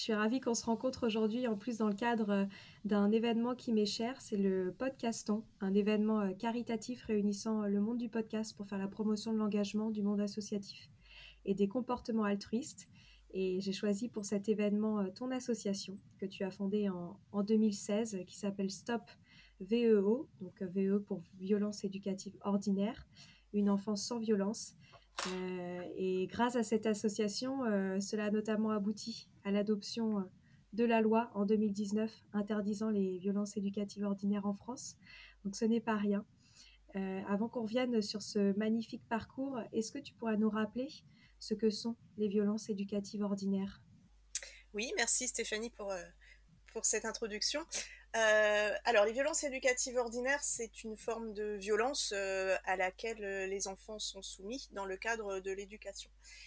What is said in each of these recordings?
suis ravie qu'on se rencontre aujourd'hui, en plus dans le cadre d'un événement qui m'est cher, c'est le Podcaston, un événement caritatif réunissant le monde du podcast pour faire la promotion de l'engagement du monde associatif et des comportements altruistes. Et j'ai choisi pour cet événement ton association que tu as fondée en 2016 qui s'appelle Stop VEO, donc VE pour violence éducative ordinaire, une enfance sans violence. Et grâce à cette association, cela a notamment abouti à l'adoption de la loi en 2019 interdisant les violences éducatives ordinaires en France. Donc ce n'est pas rien. Avant qu'on revienne sur ce magnifique parcours, est-ce que tu pourrais nous rappeler ce que sont les violences éducatives ordinaires? Oui, merci Stéphanie pour cette introduction. Alors, les violences éducatives ordinaires, c'est une forme de violence à laquelle les enfants sont soumis dans le cadre de l'éducation.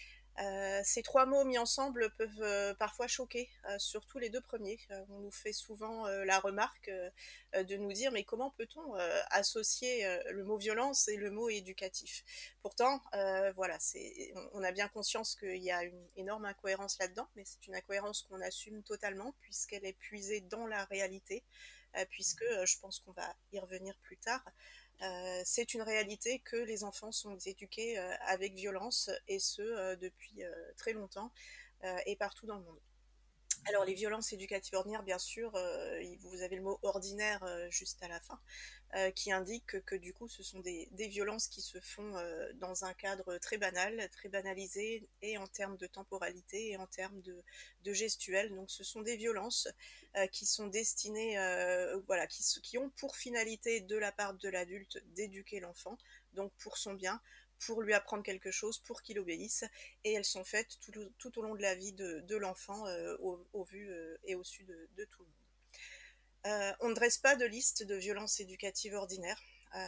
Ces trois mots mis ensemble peuvent parfois choquer, surtout les deux premiers. On nous fait souvent la remarque de nous dire mais comment peut-on associer le mot violence et le mot éducatif. Pourtant, voilà, on a bien conscience qu'il y a une énorme incohérence là-dedans, mais c'est une incohérence qu'on assume totalement puisqu'elle est puisée dans la réalité, puisque je pense qu'on va y revenir plus tard. C'est une réalité que les enfants sont éduqués avec violence et ce depuis très longtemps et partout dans le monde. Alors les violences éducatives ordinaires, bien sûr, vous avez le mot ordinaire juste à la fin, qui indique que du coup ce sont des violences qui se font dans un cadre très banal, très banalisé, et en termes de temporalité et en termes de gestuelle. Donc ce sont des violences qui sont destinées, voilà, qui ont pour finalité de la part de l'adulte d'éduquer l'enfant, donc pour son bien, pour lui apprendre quelque chose, pour qu'il obéisse, et elles sont faites tout au long de la vie de l'enfant, au vu et au su de tout le monde. On ne dresse pas de liste de violences éducatives ordinaires.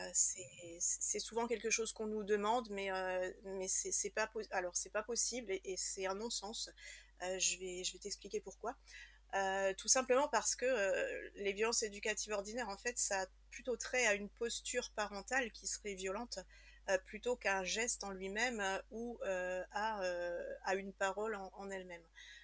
C'est souvent quelque chose qu'on nous demande, mais c'est pas possible et c'est un non-sens. Je vais t'expliquer pourquoi. Tout simplement parce que les violences éducatives ordinaires, en fait, ça a plutôt trait à une posture parentale qui serait violente plutôt qu'à un geste en lui-même à une parole en elle-même.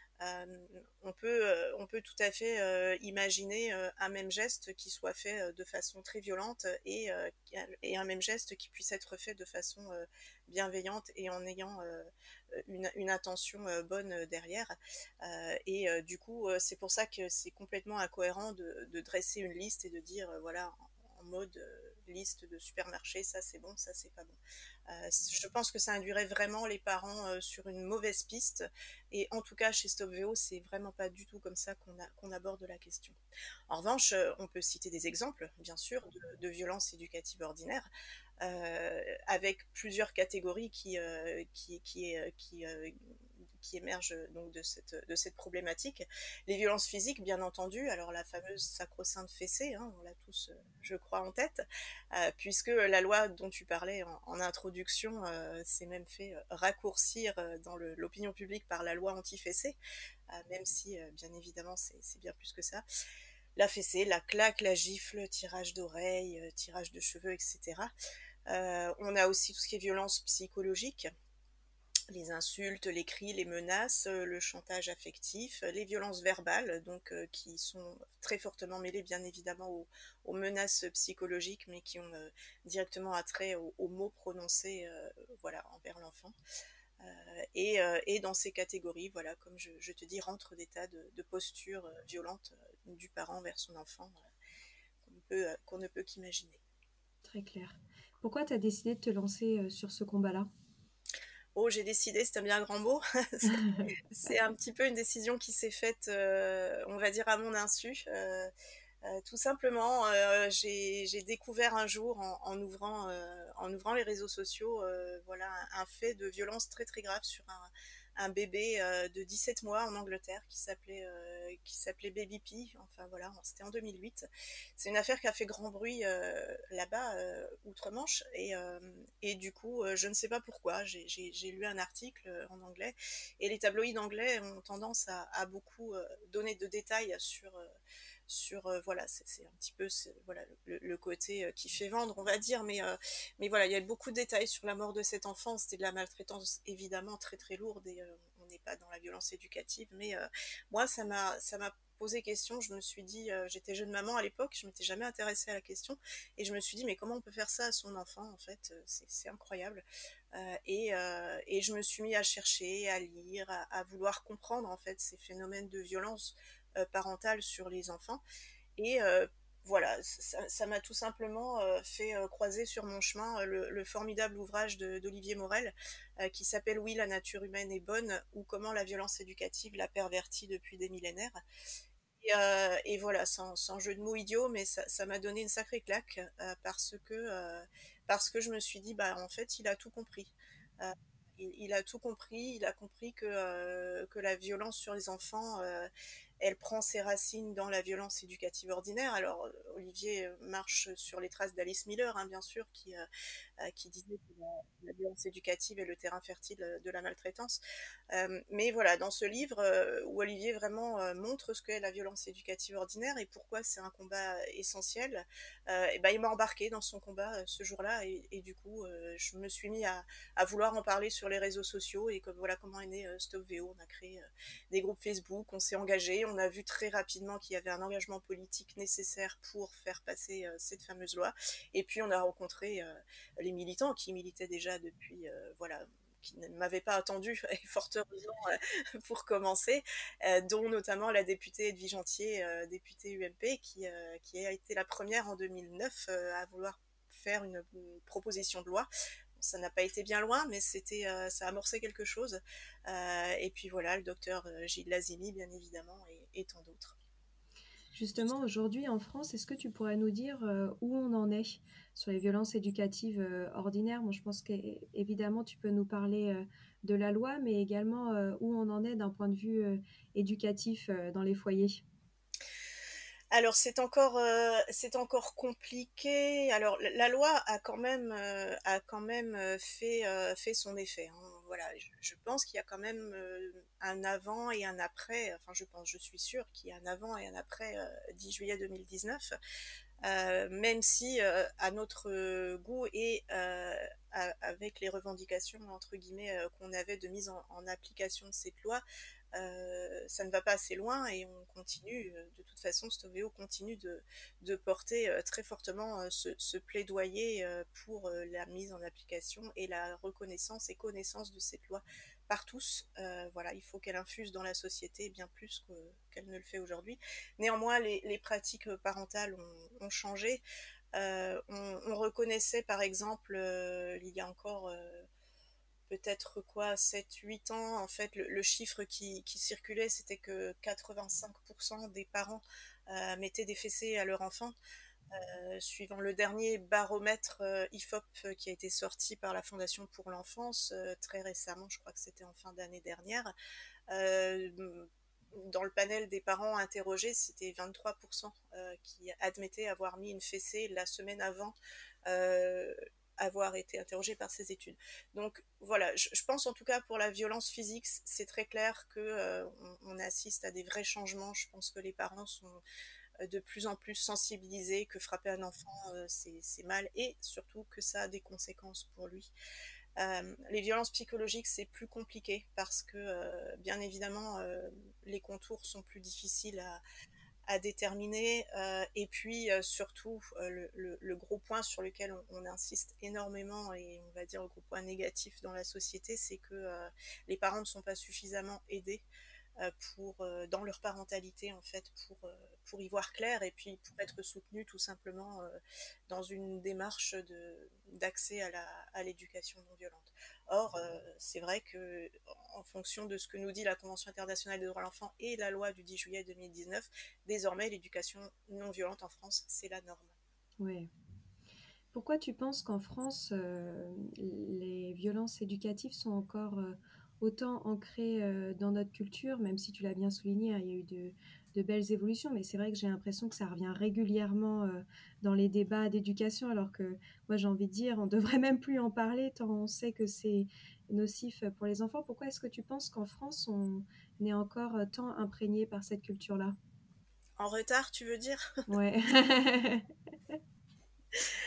On peut tout à fait imaginer un même geste qui soit fait de façon très violente et un même geste qui puisse être fait de façon bienveillante et en ayant une intention bonne derrière. Du coup, c'est pour ça que c'est complètement incohérent de dresser une liste et de dire, voilà, en mode liste de supermarché, ça c'est bon, ça c'est pas bon. Je pense que ça induirait vraiment les parents sur une mauvaise piste. Et en tout cas, chez StopVO, c'est vraiment pas du tout comme ça qu'on aborde la question. En revanche, on peut citer des exemples, bien sûr, de violences éducatives ordinaires, avec plusieurs catégories qui émergent donc de cette problématique. Les violences physiques, bien entendu, alors la fameuse sacro-sainte fessée, hein, on l'a tous, je crois, en tête, puisque la loi dont tu parlais en introduction s'est même fait raccourcir dans l'opinion publique par la loi anti-fessée, même si, bien évidemment, c'est bien plus que ça. La fessée, la claque, la gifle, tirage d'oreilles, tirage de cheveux, etc. On a aussi tout ce qui est violence psychologique, les insultes, les cris, les menaces, le chantage affectif, les violences verbales, donc qui sont très fortement mêlées bien évidemment aux menaces psychologiques, mais qui ont directement attrait aux mots prononcés, voilà, envers l'enfant. Et dans ces catégories, voilà, comme je te dis, rentrent des tas de postures violentes du parent vers son enfant qu'on ne peut qu'imaginer. Très clair. Pourquoi tu as décidé de te lancer sur ce combat-là? Oh, j'ai décidé, c'est un bien grand mot. C'est un petit peu une décision qui s'est faite, on va dire, à mon insu. Tout simplement, j'ai découvert un jour en ouvrant les réseaux sociaux, voilà, un fait de violence très très grave sur un bébé de 17 mois en Angleterre qui s'appelait Baby P. Enfin voilà, c'était en 2008. C'est une affaire qui a fait grand bruit là-bas, outre-Manche. Et du coup, je ne sais pas pourquoi, j'ai lu un article en anglais. Et les tabloïds anglais ont tendance à beaucoup donner de détails sur voilà, c'est un petit peu voilà, le côté qui fait vendre, on va dire, mais voilà, il y a beaucoup de détails sur la mort de cet enfant. C'était de la maltraitance évidemment très très lourde et on n'est pas dans la violence éducative, mais moi, ça m'a posé question. Je me suis dit, j'étais jeune maman à l'époque, je m'étais jamais intéressée à la question, et je me suis dit, mais comment on peut faire ça à son enfant, en fait, c'est incroyable. Et je me suis mis à chercher, à lire, à vouloir comprendre, en fait, ces phénomènes de violence parentale sur les enfants. Et voilà, ça m'a tout simplement fait croiser sur mon chemin le formidable ouvrage d'Olivier Morel qui s'appelle Oui, la nature humaine est bonne, ou comment la violence éducative l'a pervertie depuis des millénaires. Et voilà, sans jeu de mots idiot, mais ça m'a donné une sacrée claque parce que je me suis dit, bah, en fait, il a tout compris. Euh, il a tout compris, il a compris que la violence sur les enfants, elle prend ses racines dans la violence éducative ordinaire. Alors, Olivier marche sur les traces d'Alice Miller, hein, bien sûr, qui disait que la violence éducative est le terrain fertile de la maltraitance. Mais voilà, dans ce livre où Olivier vraiment montre ce qu'est la violence éducative ordinaire et pourquoi c'est un combat essentiel, et ben, il m'a embarqué dans son combat ce jour-là et du coup je me suis mis à vouloir en parler sur les réseaux sociaux et comme voilà comment est né Stop VO. On a créé des groupes Facebook, on s'est engagé, on a vu très rapidement qu'il y avait un engagement politique nécessaire pour faire passer cette fameuse loi et puis on a rencontré les militants qui militaient déjà depuis voilà qui ne m'avaient pas attendu, et fort heureusement, pour commencer, dont notamment la députée Edwige Antier, députée UMP, qui a été la première en 2009 à vouloir faire une proposition de loi. Bon, ça n'a pas été bien loin, mais ça a amorcé quelque chose. Et puis voilà, le docteur Gilles Lazimi, bien évidemment, et tant d'autres. Justement, aujourd'hui en France, est-ce que tu pourrais nous dire où on en est sur les violences éducatives ordinaires? Bon, je pense qu'évidemment, tu peux nous parler de la loi, mais également où on en est d'un point de vue éducatif dans les foyers. Alors c'est encore compliqué. Alors la loi a quand même fait son effet, hein. Voilà, je pense qu'il y a quand même un avant et un après. Enfin, je suis sûre qu'il y a un avant et un après 10 juillet 2019. Même si à notre goût et avec les revendications entre guillemets qu'on avait de mise en application de cette loi, ça ne va pas assez loin et on continue, de toute façon, Stoveo continue de porter très fortement ce plaidoyer pour la mise en application et la reconnaissance et connaissance de cette loi par tous. Voilà, il faut qu'elle infuse dans la société bien plus qu'elle ne le fait aujourd'hui. Néanmoins, les pratiques parentales ont changé. On reconnaissait par exemple, il y a encore peut-être quoi, 7 8 ans, en fait, le chiffre qui circulait, c'était que 85% des parents mettaient des fessées à leur enfant. Suivant le dernier baromètre IFOP qui a été sorti par la Fondation pour l'enfance très récemment, je crois que c'était en fin d'année dernière, euh, dans le panel des parents interrogés, c'était 23% qui admettaient avoir mis une fessée la semaine avant euh, avoir été interrogés par ces études. Donc voilà, je pense en tout cas pour la violence physique, c'est très clair que on assiste à des vrais changements. Je pense que les parents sont de plus en plus sensibilisés, que frapper un enfant c'est mal et surtout que ça a des conséquences pour lui. Les violences psychologiques, c'est plus compliqué parce que, bien évidemment, les contours sont plus difficiles à déterminer. Et puis, surtout, le gros point sur lequel on insiste énormément, et on va dire le gros point négatif dans la société, c'est que les parents ne sont pas suffisamment aidés dans leur parentalité en fait pour y voir clair et puis pour être soutenu tout simplement dans une démarche d'accès à l'éducation non violente. Or, c'est vrai que en fonction de ce que nous dit la Convention internationale des droits de l'enfant et la loi du 10 juillet 2019, désormais l'éducation non violente en France, c'est la norme. Ouais. Pourquoi tu penses qu'en France, les violences éducatives sont encore autant ancrées dans notre culture, même si tu l'as bien souligné, hein, il y a eu de belles évolutions, mais c'est vrai que j'ai l'impression que ça revient régulièrement dans les débats d'éducation, alors que moi j'ai envie de dire, on devrait même plus en parler tant on sait que c'est nocif pour les enfants. Pourquoi est-ce que tu penses qu'en France, on est encore tant imprégné par cette culture-là? En retard, tu veux dire? Ouais.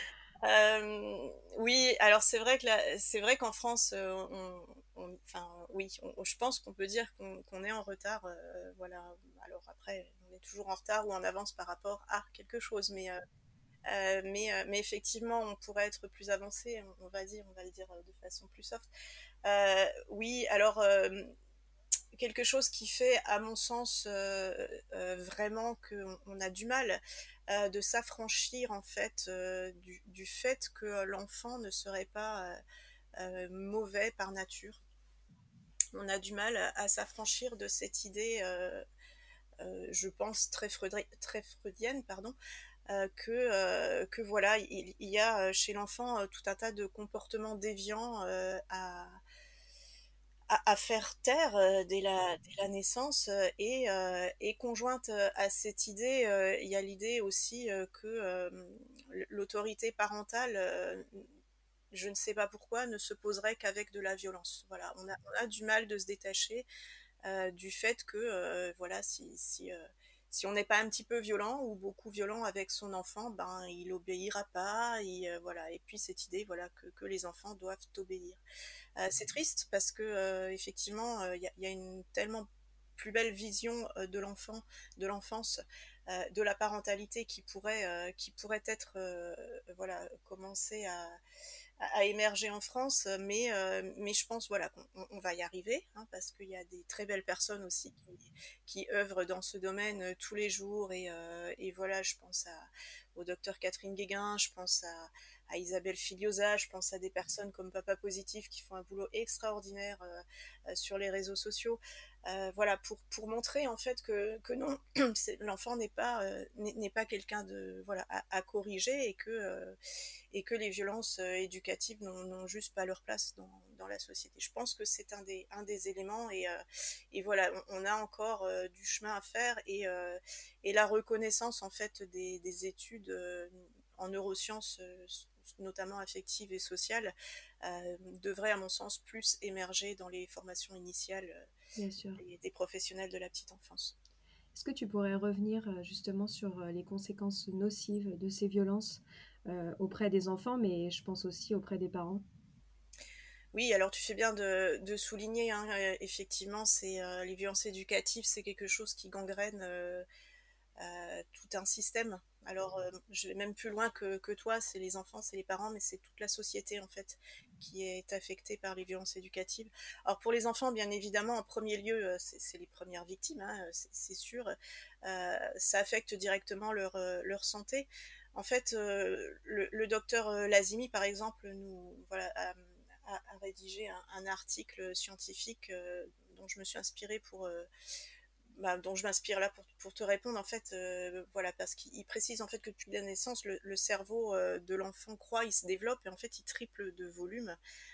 Oui, alors c'est vrai qu'en France, enfin, oui, je pense qu'on peut dire qu'on est en retard. Voilà. Alors après, on est toujours en retard ou en avance par rapport à quelque chose, mais effectivement, on pourrait être plus avancé, on va le dire de façon plus soft. Oui, alors quelque chose qui fait, à mon sens, vraiment qu'on a du mal de s'affranchir en fait du fait que l'enfant ne serait pas mauvais par nature. On a du mal à s'affranchir de cette idée, je pense très freudienne, pardon, que voilà, il y a chez l'enfant tout un tas de comportements déviants à faire taire dès la naissance et conjointe à cette idée, il y a l'idée aussi que l'autorité parentale, je ne sais pas pourquoi, ne se poserait qu'avec de la violence. Voilà, on a du mal de se détacher du fait que voilà, si on n'est pas un petit peu violent ou beaucoup violent avec son enfant, ben il obéira pas. Voilà. Et puis cette idée, voilà, que les enfants doivent obéir. C'est triste parce que effectivement, il y a une tellement plus belle vision de l'enfant, de l'enfance, de la parentalité qui pourrait être voilà, commencer à émerger en France, mais je pense voilà qu'on va y arriver, hein, parce qu'il y a des très belles personnes aussi qui œuvrent dans ce domaine tous les jours, et voilà, je pense au docteur Catherine Guéguin, je pense à Isabelle Filiosa, je pense à des personnes comme Papa Positif qui font un boulot extraordinaire sur les réseaux sociaux. Voilà, pour montrer en fait que non, l'enfant n'est pas quelqu'un de voilà à corriger, et que les violences éducatives n'ont juste pas leur place dans la société. Je pense que c'est un des éléments, et voilà, on a encore du chemin à faire, et la reconnaissance en fait des études en neurosciences, notamment affectives et sociales, devrait à mon sens plus émerger dans les formations initiales Bien sûr. des professionnels de la petite enfance. Est-ce que tu pourrais revenir justement sur les conséquences nocives de ces violences auprès des enfants, mais je pense aussi auprès des parents? Oui, alors tu fais bien de souligner, hein, effectivement, les violences éducatives, c'est quelque chose qui gangrène tout un système. Alors, je vais même plus loin que toi, c'est les enfants, c'est les parents, mais c'est toute la société en fait qui est affectée par les violences éducatives. Alors pour les enfants, bien évidemment, en premier lieu, c'est les premières victimes, hein, c'est sûr. Ça affecte directement leur santé. En fait, le docteur Lazimi, par exemple, voilà, a rédigé un article scientifique dont je me suis inspirée dont je m'inspire là pour te répondre, en fait, voilà, parce qu'il précise en fait que depuis la naissance, le cerveau de l'enfant croît, il se développe, et en fait il triple de volume.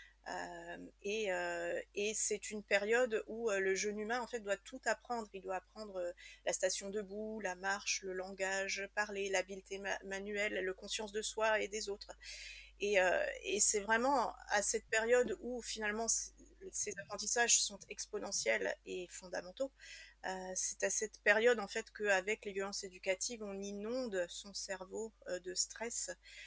Et c'est une période où le jeune humain en fait doit tout apprendre. Il doit apprendre la station debout, la marche, le langage, parler, l'habileté manuelle, le conscience de soi et des autres. Et c'est vraiment à cette période où finalement ces apprentissages sont exponentiels et fondamentaux. C'est à cette période en fait qu'avec les violences éducatives, on inonde son cerveau de stress,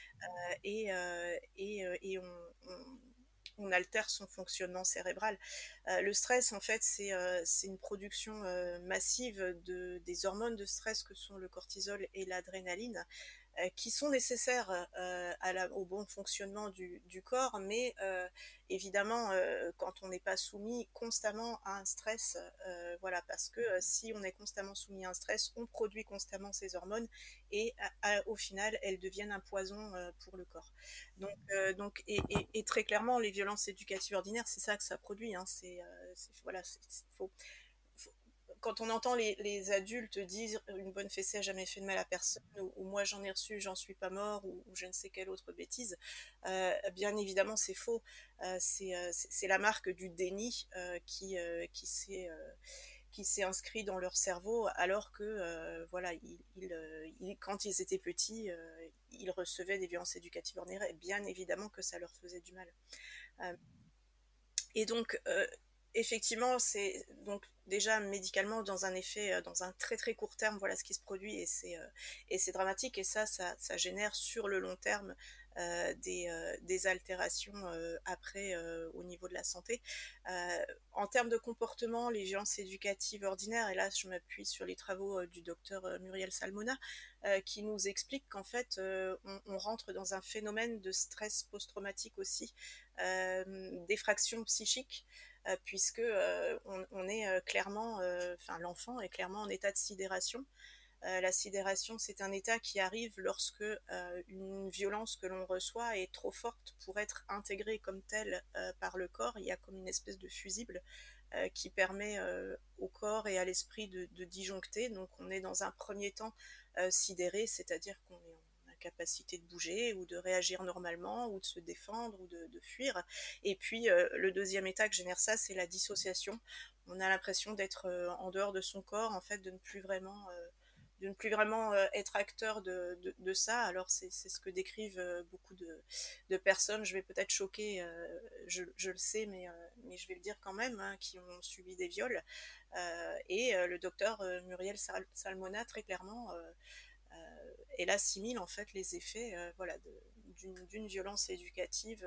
et on altère son fonctionnement cérébral. Le stress, en fait, c'est une production massive des hormones de stress que sont le cortisol et l'adrénaline, qui sont nécessaires au bon fonctionnement du corps, mais évidemment, quand on n'est pas soumis constamment à un stress, voilà, parce que si on est constamment soumis à un stress, on produit constamment ces hormones, et au final, elles deviennent un poison pour le corps. Et très clairement, les violences éducatives ordinaires, c'est ça que ça produit, hein, voilà, faut, quand on entend les adultes dire une bonne fessée a jamais fait de mal à personne, ou moi j'en ai reçu, j'en suis pas mort, ou je ne sais quelle autre bêtise, bien évidemment c'est faux. C'est la marque du déni qui s'est inscrit dans leur cerveau, alors que voilà, quand ils étaient petits, ils recevaient des violences éducatives ordinaires, et bien évidemment que ça leur faisait du mal. Et donc effectivement, c'est donc déjà médicalement dans un effet, dans un très très court terme, voilà ce qui se produit et c'est dramatique et ça génère sur le long terme des altérations après au niveau de la santé. En termes de comportement, les violences éducatives ordinaires, et là je m'appuie sur les travaux du docteur Muriel Salmona, qui nous explique qu'en fait on rentre dans un phénomène de stress post-traumatique aussi, d'effraction psychique, puisque on est clairement, enfin l'enfant est clairement en état de sidération. La sidération, c'est un état qui arrive lorsque une violence que l'on reçoit est trop forte pour être intégrée comme telle par le corps. Il y a comme une espèce de fusible qui permet au corps et à l'esprit de disjoncter. Donc on est dans un premier temps sidéré, c'est-à-dire qu'on est en incapacité de bouger ou de réagir normalement ou de se défendre ou de fuir. Et puis le deuxième état que génère ça, c'est la dissociation. On a l'impression d'être en dehors de son corps, en fait, de ne plus vraiment être acteur de ça. Alors c'est ce que décrivent beaucoup de personnes. Je vais peut-être choquer, je le sais, mais je vais le dire quand même, hein, qui ont subi des viols. Le docteur Muriel Salmona, très clairement, elle assimile en fait les effets voilà, d'une violence éducative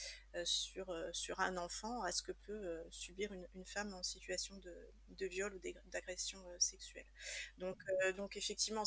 sur un enfant à ce que peut subir une femme en situation de viol ou d'agression sexuelle. Donc effectivement,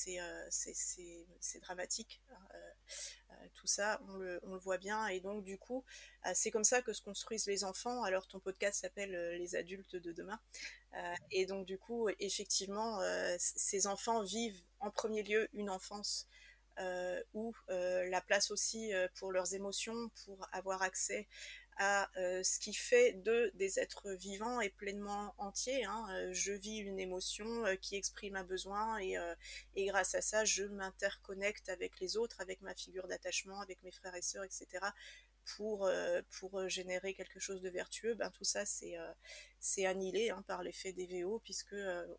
c'est dramatique, hein, tout ça, on le voit bien. Et donc du coup, c'est comme ça que se construisent les enfants. Alors ton podcast s'appelle Les adultes de demain. Et donc du coup, effectivement, ces enfants vivent en premier lieu une enfance où la place aussi pour leurs émotions, pour avoir accès à ce qui fait d'eux des êtres vivants et pleinement entiers, hein. Je vis une émotion qui exprime un besoin et grâce à ça, je m'interconnecte avec les autres, avec ma figure d'attachement, avec mes frères et sœurs, etc. Pour générer quelque chose de vertueux. Ben, tout ça, c'est annihilé, hein, par l'effet des VO, puisque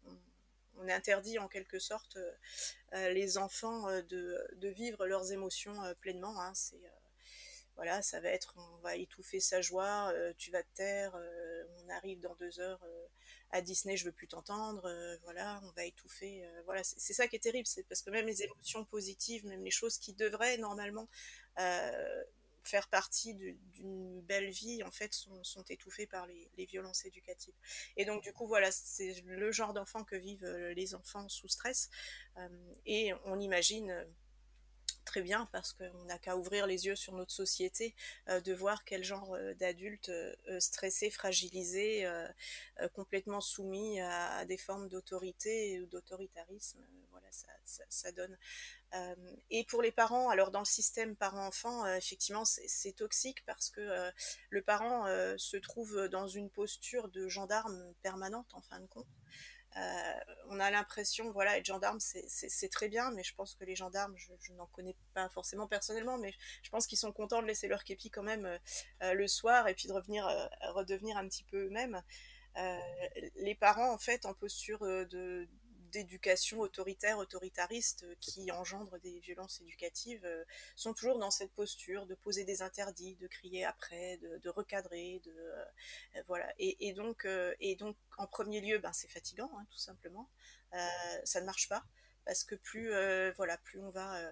on interdit en quelque sorte les enfants de vivre leurs émotions pleinement, hein. Voilà, ça va être, on va étouffer sa joie, tu vas te taire, on arrive dans 2 heures à Disney, je veux plus t'entendre, voilà, on va étouffer, voilà, c'est ça qui est terrible, c'est parce que même les émotions positives, même les choses qui devraient normalement euh, faire partie d'une belle vie, en fait, sont étouffées par les violences éducatives. Et donc, du coup, voilà, c'est le genre d'enfant que vivent les enfants sous stress. Euh, et on imagine très bien, parce qu'on n'a qu'à ouvrir les yeux sur notre société, de voir quel genre d'adultes stressés, fragilisés, complètement soumis à des formes d'autorité ou d'autoritarisme. Voilà, ça donne. Euh, et pour les parents, alors dans le système parent-enfant, effectivement, c'est toxique parce que le parent se trouve dans une posture de gendarme permanente, en fin de compte. On a l'impression, voilà, être gendarme, c'est très bien, mais je pense que les gendarmes, je n'en connais pas forcément personnellement, mais je pense qu'ils sont contents de laisser leur képi quand même le soir et puis de redevenir un petit peu eux-mêmes. Euh, les parents, en fait, en posture d'éducation autoritaire, autoritariste, qui engendre des violences éducatives, sont toujours dans cette posture de poser des interdits, de crier après, de recadrer, voilà. Et donc, en premier lieu, ben, c'est fatigant, hein, tout simplement. Ça ne marche pas parce que voilà, plus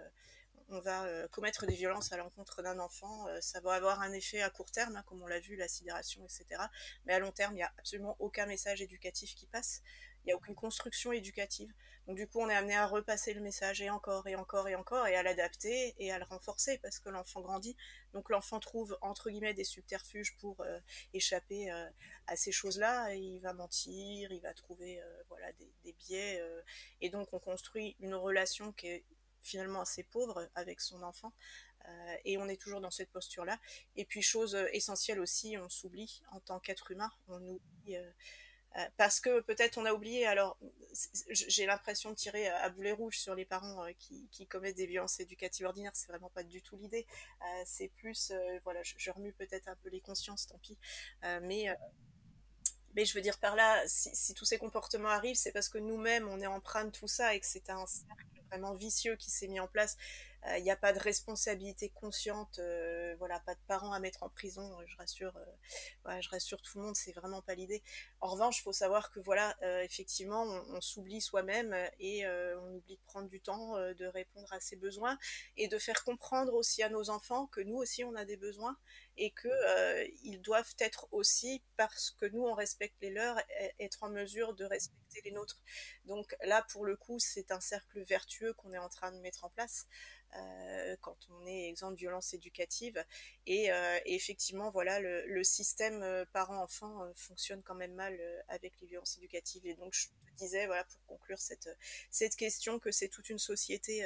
on va commettre des violences à l'encontre d'un enfant, ça va avoir un effet à court terme, hein, comme on l'a vu, la sidération, etc. Mais à long terme, il n'y a absolument aucun message éducatif qui passe. Il n'y a aucune construction éducative. Donc du coup, on est amené à repasser le message et encore et encore et encore, et à l'adapter et à le renforcer parce que l'enfant grandit. Donc l'enfant trouve, entre guillemets, des subterfuges pour échapper à ces choses-là. Il va mentir, il va trouver voilà, des biais. Et donc on construit une relation qui est finalement assez pauvre avec son enfant, et on est toujours dans cette posture-là. Et puis chose essentielle aussi, on s'oublie en tant qu'être humain, on oublie parce que peut-être on a oublié. Alors j'ai l'impression de tirer à boulet rouge sur les parents qui commettent des violences éducatives ordinaires, c'est vraiment pas du tout l'idée. C'est plus voilà, je remue peut-être un peu les consciences, tant pis. Mais je veux dire par là, si tous ces comportements arrivent, c'est parce que nous-mêmes, on est empreint de tout ça et que c'est un cercle vraiment vicieux qui s'est mis en place. Il n'y a pas de responsabilité consciente, voilà, pas de parents à mettre en prison, voilà, je rassure tout le monde, c'est vraiment pas l'idée. En revanche, il faut savoir que voilà, effectivement, on s'oublie soi-même et on oublie de prendre du temps, de répondre à ses besoins et de faire comprendre aussi à nos enfants que nous aussi on a des besoins et que ils doivent être aussi, parce que nous on respecte les leurs, être en mesure de respecter les nôtres. Donc là, pour le coup, c'est un cercle vertueux qu'on est en train de mettre en place quand on est exempt de violence éducative. Et effectivement, voilà, le système parent-enfant fonctionne quand même mal avec les violences éducatives. Et donc, je te disais, voilà, pour conclure cette question, que c'est toute une société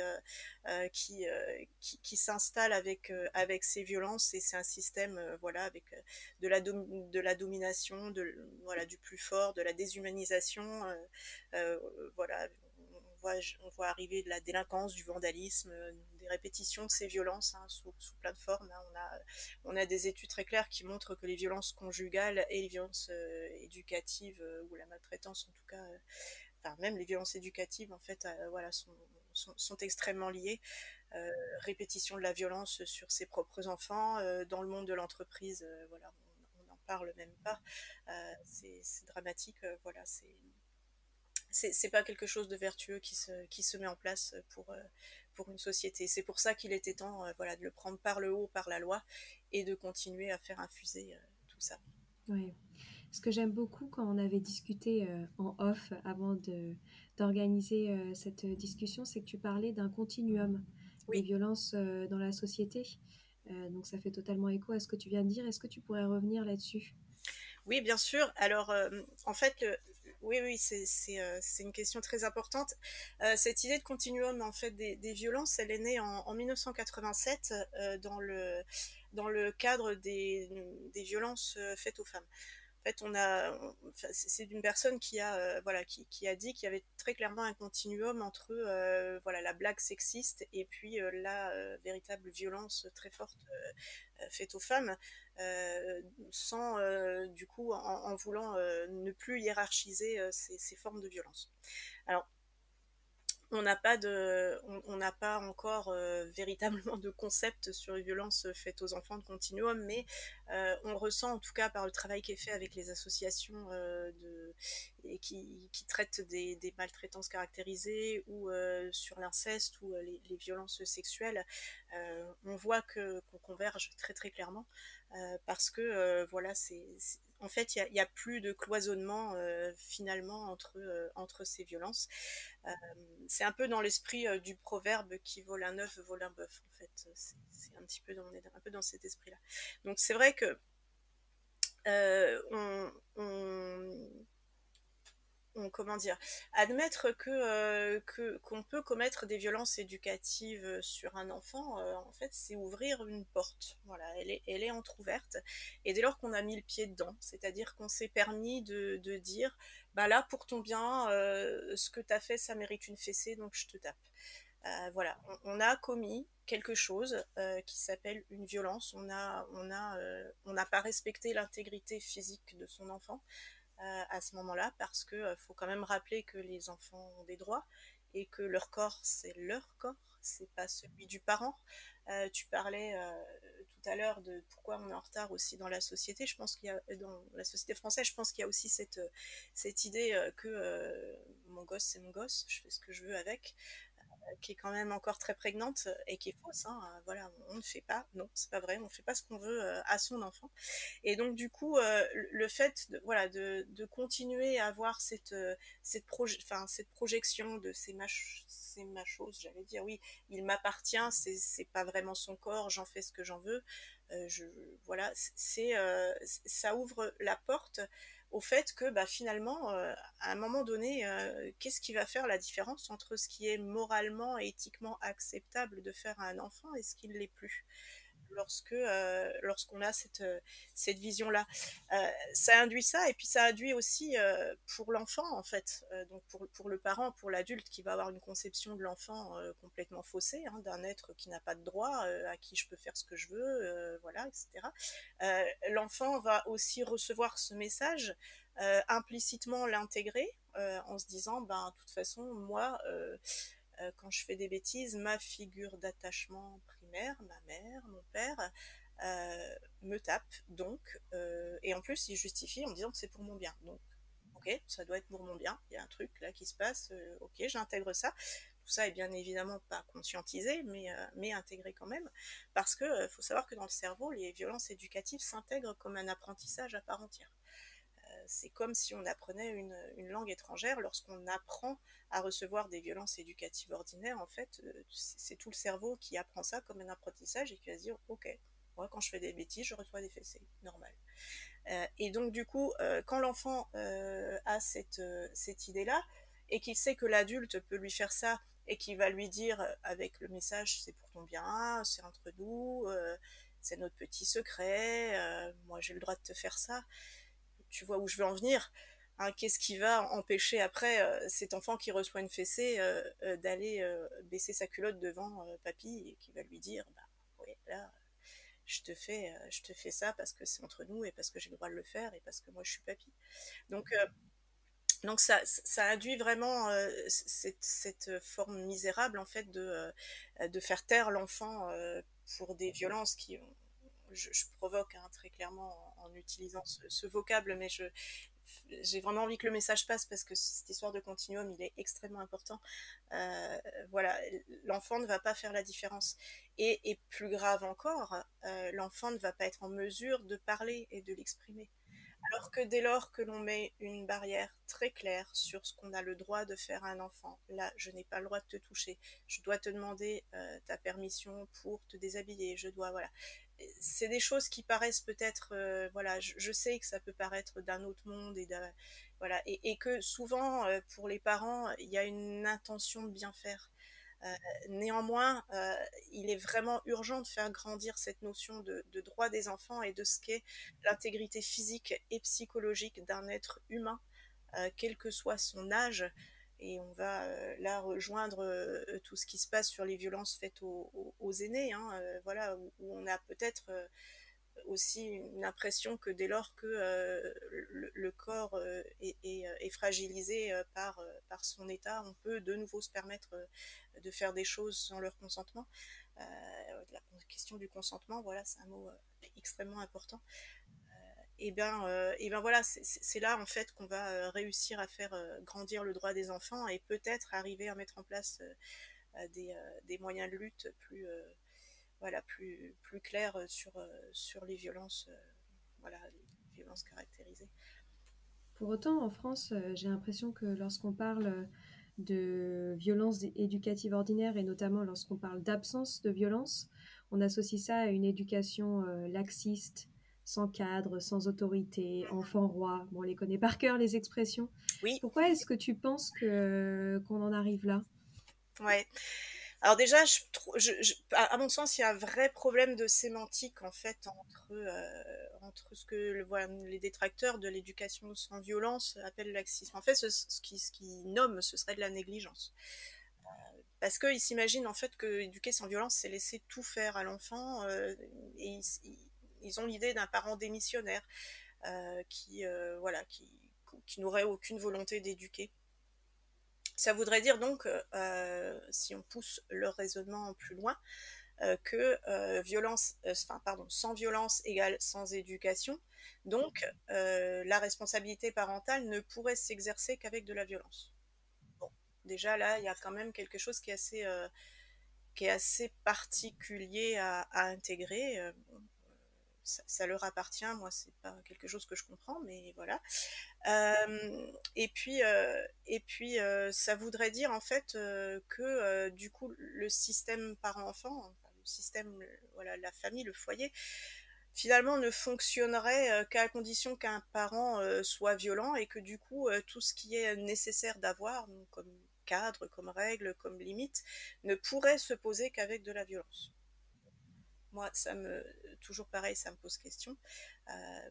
qui s'installe avec ces violences, et c'est un système, voilà, avec de la domination, voilà, du plus fort, de la déshumanisation, euh, voilà, on voit arriver de la délinquance, du vandalisme, des répétitions de ces violences hein, sous plein de formes. Hein. On a des études très claires qui montrent que les violences conjugales et les violences éducatives, ou la maltraitance en tout cas, enfin même les violences éducatives en fait, voilà, sont extrêmement liées. Euh, Répétition de la violence sur ses propres enfants, dans le monde de l'entreprise, voilà, on n'en parle même pas. C'est dramatique, voilà, c'est pas quelque chose de vertueux qui se met en place pour une société. C'est pour ça qu'il était temps, voilà, de le prendre par le haut, par la loi, et de continuer à faire infuser tout ça. Ouais. Ce que j'aime beaucoup quand on avait discuté en off avant d'organiser cette discussion, c'est que tu parlais d'un continuum des Oui, violences dans la société. Donc ça fait totalement écho à ce que tu viens de dire. Est-ce que tu pourrais revenir là-dessus? oui, bien sûr. Alors, en fait, oui, oui, c'est une question très importante. Cette idée de continuum, en fait, des violences, elle est née en 1987 dans le cadre des violences faites aux femmes. En fait, enfin, c'est d'une personne qui a, voilà, qui a dit qu'il y avait très clairement un continuum entre voilà, la blague sexiste et puis la véritable violence très forte faite aux femmes, sans du coup en voulant ne plus hiérarchiser ces formes de violence. Alors, on n'a pas encore véritablement de concept sur les violences faites aux enfants de continuum, mais on ressent en tout cas par le travail qui est fait avec les associations et qui traitent des maltraitances caractérisées ou sur l'inceste ou les violences sexuelles, on voit qu'on converge très très clairement parce que voilà, en fait, il y a plus de cloisonnement finalement entre ces violences. Euh, c'est un peu dans l'esprit du proverbe qui vole un œuf vole un bœuf en fait. C'est un petit peu on est un peu dans cet esprit-là. Donc c'est vrai que euh, on, on, comment dire, admettre qu'on peut commettre des violences éducatives sur un enfant, en fait, c'est ouvrir une porte. Voilà, elle est entrouverte. Et dès lors qu'on a mis le pied dedans, c'est-à-dire qu'on s'est permis de dire, bah là, pour ton bien, ce que t'as fait, ça mérite une fessée, donc je te tape. Voilà, on a commis quelque chose qui s'appelle une violence. On n'a pas respecté l'intégrité physique de son enfant à ce moment-là, parce que faut quand même rappeler que les enfants ont des droits et que leur corps, c'est leur corps, c'est pas celui du parent. Tu parlais tout à l'heure de pourquoi on est en retard aussi dans la société. Je pense qu'il y a dans la société française, je pense qu'il y a aussi cette idée que mon gosse, c'est mon gosse, je fais ce que je veux avec, qui est quand même encore très prégnante et qui est fausse. Hein. Voilà, on ne fait pas, non, c'est pas vrai, on ne fait pas ce qu'on veut à son enfant. Et donc du coup, le fait voilà, de continuer à avoir cette projection de ces machos, j'allais dire, oui, il m'appartient, c'est pas vraiment son corps, j'en fais ce que j'en veux. Je, voilà, ça ouvre la porte au fait que bah, finalement, à un moment donné, qu'est-ce qui va faire la différence entre ce qui est moralement et éthiquement acceptable de faire à un enfant et ce qui ne l'est plus lorsqu'on a cette vision-là. Ça induit ça, et puis ça induit aussi pour l'enfant, en fait, donc pour le parent, pour l'adulte qui va avoir une conception de l'enfant complètement faussée, hein, d'un être qui n'a pas de droit, à qui je peux faire ce que je veux, voilà, etc. L'enfant va aussi recevoir ce message, implicitement l'intégrer, en se disant, ben, de toute façon, moi, quand je fais des bêtises, ma figure d'attachement primaire, ma mère, mon père, me tape, donc, et en plus, il justifie en me disant que c'est pour mon bien. Donc, ok, ça doit être pour mon bien, il y a un truc là qui se passe, ok, j'intègre ça. Tout ça est bien évidemment pas conscientisé, mais intégré quand même, parce que faut savoir que dans le cerveau, les violences éducatives s'intègrent comme un apprentissage à part entière. C'est comme si on apprenait une langue étrangère. Lorsqu'on apprend à recevoir des violences éducatives ordinaires, en fait, c'est tout le cerveau qui apprend ça comme un apprentissage et qui va se dire, ok, moi quand je fais des bêtises, je reçois des fessées, normal. Et donc du coup, quand l'enfant a cette idée-là, et qu'il sait que l'adulte peut lui faire ça, et qu'il va lui dire avec le message, c'est pour ton bien, c'est entre nous, c'est notre petit secret, moi j'ai le droit de te faire ça, tu vois où je veux en venir, hein, qu'est-ce qui va empêcher après cet enfant qui reçoit une fessée d'aller baisser sa culotte devant papy, et qui va lui dire, bah oui, là, je te fais ça parce que c'est entre nous et parce que j'ai le droit de le faire et parce que moi je suis papy. Donc ça induit vraiment cette forme misérable en fait de faire taire l'enfant pour des violences qui je provoque hein, très clairement en utilisant ce vocable, mais j'ai vraiment envie que le message passe parce que cette histoire de continuum, il est extrêmement important. Voilà, l'enfant ne va pas faire la différence. Et plus grave encore, l'enfant ne va pas être en mesure de parler et de l'exprimer. Alors que dès lors que l'on met une barrière très claire sur ce qu'on a le droit de faire à un enfant, là, je n'ai pas le droit de te toucher, je dois te demander ta permission pour te déshabiller, je dois, voilà. C'est des choses qui paraissent peut-être, voilà, je sais que ça peut paraître d'un autre monde voilà, et que souvent pour les parents, il y a une intention de bien faire. Euh, Néanmoins, il est vraiment urgent de faire grandir cette notion de droit des enfants et de ce qu'est l'intégrité physique et psychologique d'un être humain, quel que soit son âge. Et on va là rejoindre tout ce qui se passe sur les violences faites aux aînés, hein, voilà, où on a peut-être aussi une impression que dès lors que le corps est fragilisé par son état, on peut de nouveau se permettre de faire des choses sans leur consentement. La question du consentement, voilà, c'est un mot extrêmement important. Et ben voilà, c'est là en fait qu'on va réussir à faire grandir le droit des enfants et peut-être arriver à mettre en place des moyens de lutte voilà, plus clairs sur les violences, voilà, les violences caractérisées. Pour autant, en France, j'ai l'impression que lorsqu'on parle de violence éducative ordinaire et notamment lorsqu'on parle d'absence de violence, on associe ça à une éducation laxiste, sans cadre, sans autorité, enfant roi. Bon, on les connaît par cœur, les expressions. Oui, Pourquoi est-ce que tu penses qu'on en arrive là? ouais. Alors déjà, à mon sens, il y a un vrai problème de sémantique en fait entre ce que voilà, les détracteurs de l'éducation sans violence appellent le laxisme. En fait, ce qui nomment, ce serait de la négligence. Parce qu'ils s'imaginent en fait que éduquer sans violence, c'est laisser tout faire à l'enfant, et ils ont l'idée d'un parent démissionnaire voilà, qui n'aurait aucune volonté d'éduquer. Ça voudrait dire donc, si on pousse leur raisonnement plus loin, que sans violence égale sans éducation. Donc, la responsabilité parentale ne pourrait s'exercer qu'avec de la violence. Bon, déjà là, il y a quand même quelque chose qui est assez particulier à intégrer. Ça leur appartient, moi c'est pas quelque chose que je comprends, mais voilà. Ça voudrait dire en fait que du coup le système parent-enfant, enfin, le système, voilà, la famille, le foyer, finalement ne fonctionnerait qu'à condition qu'un parent soit violent et que du coup tout ce qui est nécessaire d'avoir, donc, comme cadre, comme règle, comme limite, ne pourrait se poser qu'avec de la violence. Moi, toujours pareil, ça me pose question. Euh,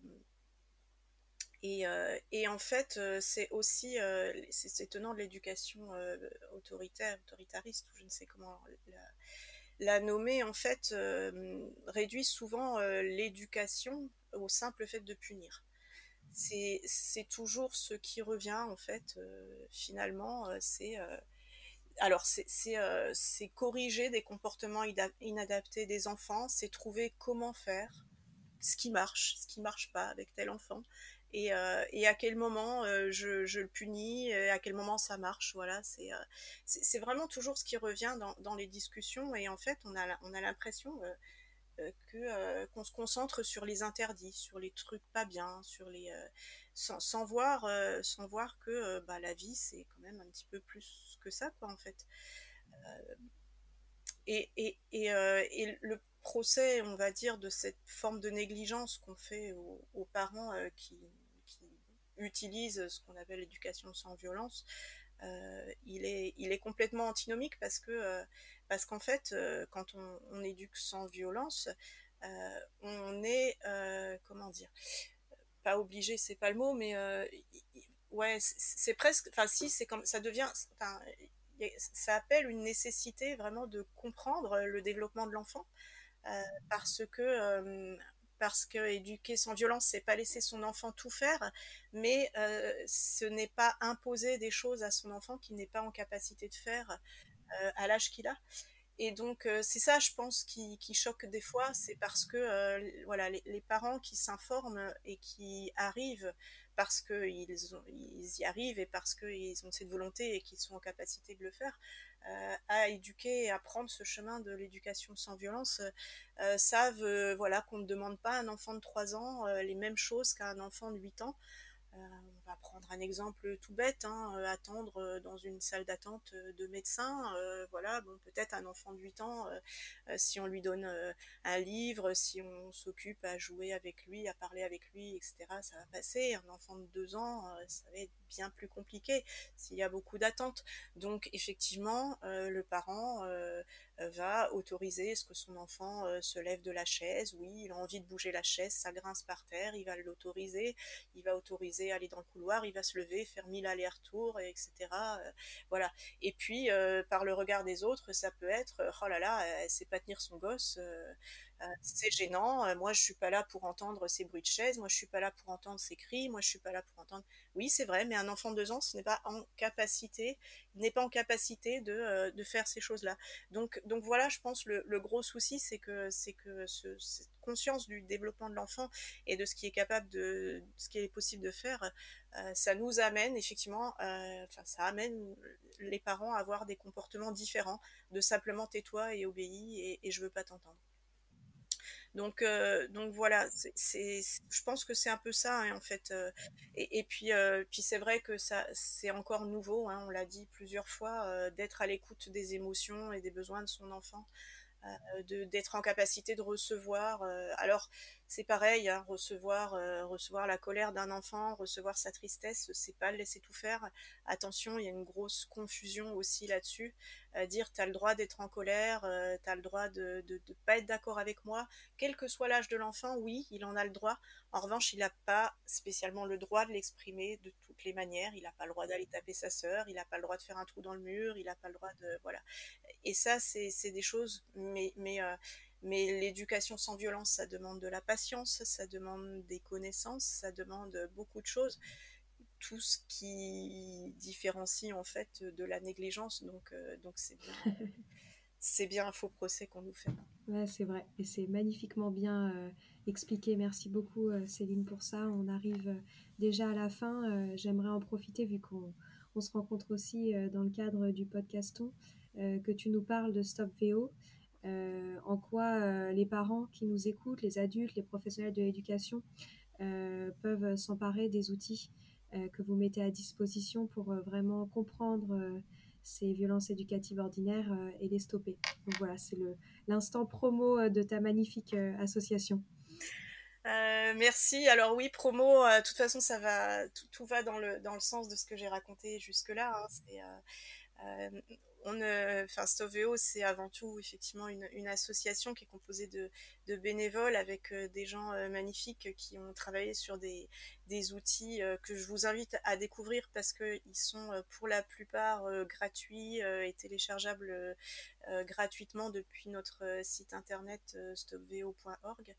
et en fait, c'est aussi, c'est étonnant de l'éducation autoritariste, ou je ne sais comment la nommer, en fait, réduit souvent l'éducation au simple fait de punir. C'est toujours ce qui revient, en fait, finalement, c'est alors c'est corriger des comportements inadaptés des enfants, c'est trouver comment faire, ce qui marche pas avec tel enfant, et à quel moment je le punis, et à quel moment ça marche. Voilà, c'est vraiment toujours ce qui revient dans les discussions, et en fait on a l'impression qu'on se concentre sur les interdits, sur les trucs pas bien, sans voir que bah, la vie c'est quand même un petit peu plus que ça, quoi, en fait. Et le procès, on va dire, de cette forme de négligence qu'on fait aux parents qui utilisent ce qu'on appelle l'éducation sans violence, il est complètement antinomique, parce qu'en fait, quand on éduque sans violence, on est, comment dire, pas obligé, c'est pas le mot, mais ouais, c'est presque, enfin si, c'est comme ça devient, enfin, ça appelle une nécessité vraiment de comprendre le développement de l'enfant, euh, parce que euh, parce que éduquer sans violence, c'est pas laisser son enfant tout faire, mais ce n'est pas imposer des choses à son enfant qu'il n'est pas en capacité de faire à l'âge qu'il a. Et donc, c'est ça, je pense, qui choque des fois, c'est parce que voilà, les parents qui s'informent et qui arrivent parce qu'ils y arrivent et parce qu'ils ont cette volonté et qu'ils sont en capacité de le faire, à éduquer et à prendre ce chemin de l'éducation sans violence, savent, voilà, qu'on ne demande pas à un enfant de 3 ans les mêmes choses qu'à un enfant de 8 ans. On va prendre un exemple tout bête, hein, attendre dans une salle d'attente de médecin. Voilà, bon, peut-être un enfant de 8 ans, si on lui donne un livre, si on s'occupe à jouer avec lui, à parler avec lui, etc., ça va passer. Un enfant de 2 ans, ça va être bien plus compliqué s'il y a beaucoup d'attentes. Donc, effectivement, le parent va autoriser ce que son enfant se lève de la chaise. Oui, il a envie de bouger la chaise, ça grince par terre, il va l'autoriser, il va autoriser à aller dans le couloir, il va se lever, faire 1000 allers-retours, etc. Voilà. Et puis, par le regard des autres, ça peut être oh là là, elle sait pas tenir son gosse, c'est gênant, moi je suis pas là pour entendre ces bruits de chaise, moi je suis pas là pour entendre ces cris, moi je suis pas là pour entendre. Oui, c'est vrai, mais un enfant de 2 ans, ce n'est pas en capacité, il n'est pas en capacité de faire ces choses-là. Donc voilà, je pense le gros souci, c'est que cette conscience du développement de l'enfant et de ce qui est ce qui est possible de faire, ça nous amène effectivement, enfin ça amène les parents à avoir des comportements différents, de simplement tais-toi et obéis, et je veux pas t'entendre. Donc voilà, je pense que c'est un peu ça, hein, en fait. Et puis c'est vrai que ça, c'est encore nouveau, hein, on l'a dit plusieurs fois, d'être à l'écoute des émotions et des besoins de son enfant, d'être en capacité de recevoir. Alors c'est pareil, hein, recevoir la colère d'un enfant, recevoir sa tristesse, c'est pas le laisser tout faire. Attention, il y a une grosse confusion aussi là-dessus. Dire t'as le droit d'être en colère, t'as le droit de pas être d'accord avec moi, quel que soit l'âge de l'enfant, oui, il en a le droit. En revanche, il n'a pas spécialement le droit de l'exprimer de toutes les manières. Il n'a pas le droit d'aller taper sa sœur, il n'a pas le droit de faire un trou dans le mur, il n'a pas le droit de, voilà. Et ça, c'est des choses, mais l'éducation sans violence, ça demande de la patience, ça demande des connaissances, ça demande beaucoup de choses, tout ce qui différencie en fait de la négligence. Donc c'est bien un faux procès qu'on nous fait. Ouais, c'est vrai. Et c'est magnifiquement bien expliqué. Merci beaucoup, Céline, pour ça. On arrive déjà à la fin. J'aimerais en profiter, vu qu'on se rencontre aussi dans le cadre du podcaston, que tu nous parles de Stop VO. En quoi les parents qui nous écoutent, les adultes, les professionnels de l'éducation peuvent s'emparer des outils que vous mettez à disposition pour vraiment comprendre ces violences éducatives ordinaires et les stopper. Donc voilà, c'est l'instant promo de ta magnifique association. Merci. Alors oui, promo, de toute façon, tout va dans le sens de ce que j'ai raconté jusque-là, hein. Euh, enfin, Stoveo, c'est avant tout effectivement une association qui est composée de bénévoles, avec des gens magnifiques qui ont travaillé sur des outils que je vous invite à découvrir, parce qu'ils sont pour la plupart gratuits et téléchargeables gratuitement depuis notre site internet stopveo.org.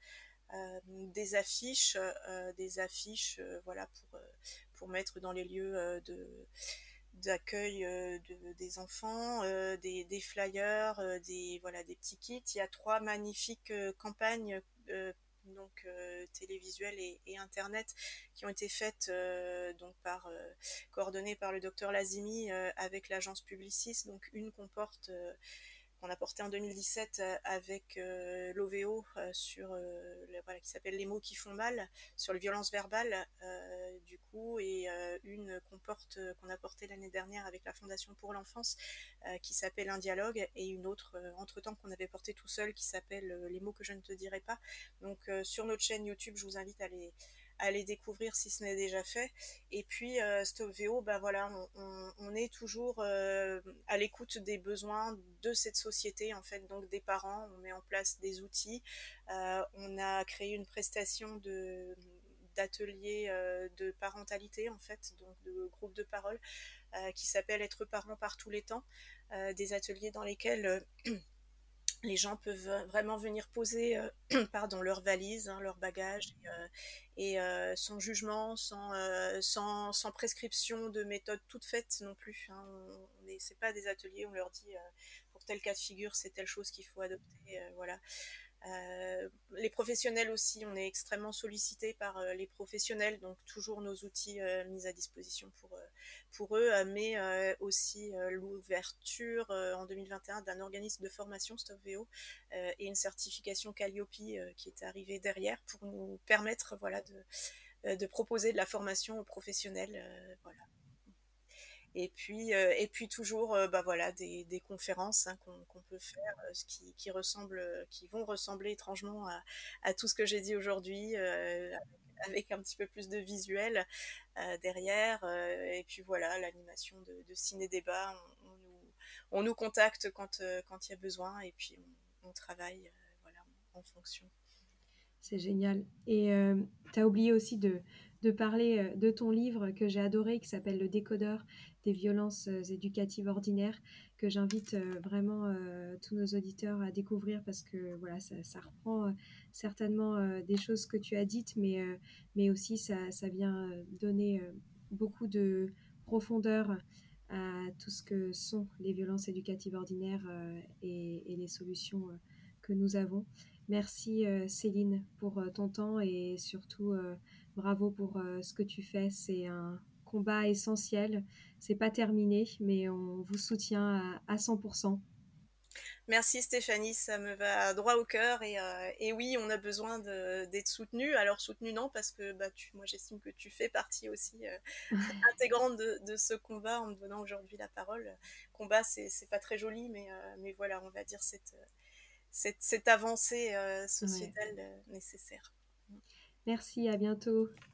Des affiches, voilà, pour mettre dans les lieux d'accueil des enfants, des flyers, voilà, des petits kits. Il y a 3 magnifiques campagnes donc télévisuelles et internet qui ont été faites donc coordonnées par le docteur Lazimi avec l'agence Publicis. Donc une qu'on a porté en 2017 avec l'OVO voilà, qui s'appelle Les mots qui font mal, sur les violences verbales du coup, et une qu'on a portée l'année dernière avec la Fondation pour l'enfance qui s'appelle Un dialogue, et une autre entre-temps qu'on avait portée tout seul qui s'appelle Les mots que je ne te dirai pas. Donc sur notre chaîne YouTube, je vous invite à les découvrir si ce n'est déjà fait. Et puis Stoveo, bah voilà, on est toujours à l'écoute des besoins de cette société, en fait, donc des parents. On met en place des outils. On a créé une prestation d'ateliers de parentalité, en fait, donc de groupe de parole qui s'appelle Être parent par tous les temps, des ateliers dans lesquels les gens peuvent vraiment venir poser pardon, leurs valises, hein, leurs bagages, sans jugement, sans prescription de méthode toute faite non plus. Hein. C'est pas des ateliers où on leur dit pour tel cas de figure, c'est telle chose qu'il faut adopter. Voilà. Les professionnels aussi, on est extrêmement sollicité par les professionnels, donc toujours nos outils mis à disposition pour eux, mais aussi l'ouverture en 2021 d'un organisme de formation StopVO et une certification Calliope qui est arrivée derrière pour nous permettre voilà, de proposer de la formation aux professionnels. Voilà. Et puis toujours bah voilà, des conférences hein, qu'on peut faire qui vont ressembler étrangement à tout ce que j'ai dit aujourd'hui, avec un petit peu plus de visuel derrière. Et puis voilà, l'animation de ciné-débat, on nous contacte quand il y a besoin, et puis on travaille voilà, en fonction. C'est génial. Et tu as oublié aussi de parler de ton livre que j'ai adoré, qui s'appelle Le décodeur des violences éducatives ordinaires, que j'invite vraiment tous nos auditeurs à découvrir, parce que voilà, ça reprend certainement des choses que tu as dites, mais aussi ça vient donner beaucoup de profondeur à tout ce que sont les violences éducatives ordinaires et les solutions que nous avons. Merci Céline pour ton temps, et surtout bravo pour ce que tu fais. C'est un combat essentiel. C'est pas terminé, mais on vous soutient à 100%. Merci Stéphanie, ça me va droit au cœur, et oui, on a besoin d'être soutenu. Alors soutenu non, parce que bah, moi j'estime que tu fais partie aussi intégrante de ce combat en me donnant aujourd'hui la parole. Combat, c'est pas très joli, mais voilà, on va dire cette avancée Ouais. sociétale nécessaire. Merci, à bientôt.